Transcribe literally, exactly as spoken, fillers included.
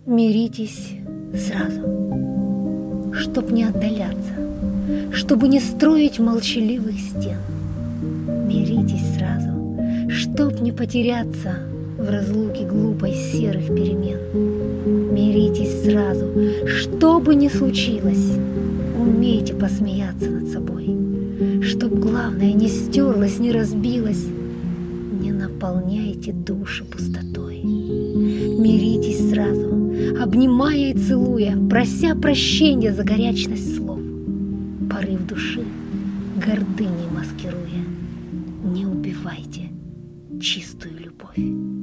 Миритесь сразу, чтоб не отдаляться, чтобы не строить молчаливых стен. Миритесь сразу, чтоб не потеряться в разлуке глупой серых перемен. Миритесь сразу, что бы ни случилось, умейте посмеяться над собой, чтоб главное не стерлось, не разбилось. Не наполняйте души пустотой. Миритесь сразу, обнимая и целуя, прося прощения за горячность слов, порыв души гордыней маскируя. Не убивайте чистую любовь.